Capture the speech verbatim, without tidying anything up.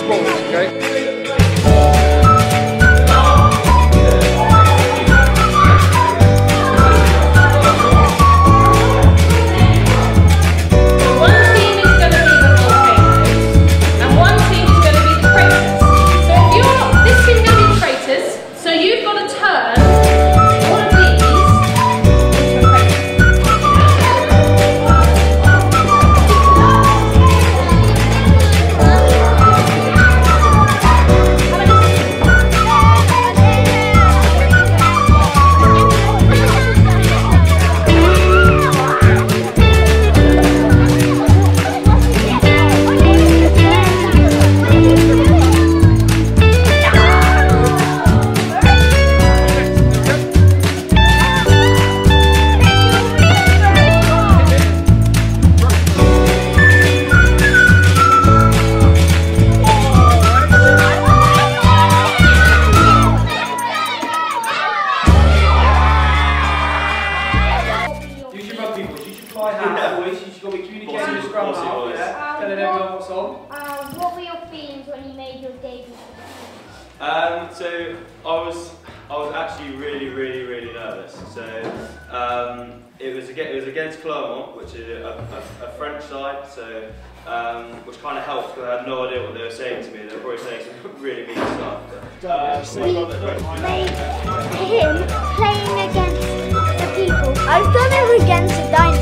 sports, okay? What were your feelings when you made your debut? Um, so I was I was actually really really really nervous. So um, it was against, it was against Clermont, which is a, a, a French side. So um, which kind of helped because I had no idea what they were saying to me. They were probably saying some really mean stuff. But, uh, we made him playing against the people. I've done it against the dinosaurs.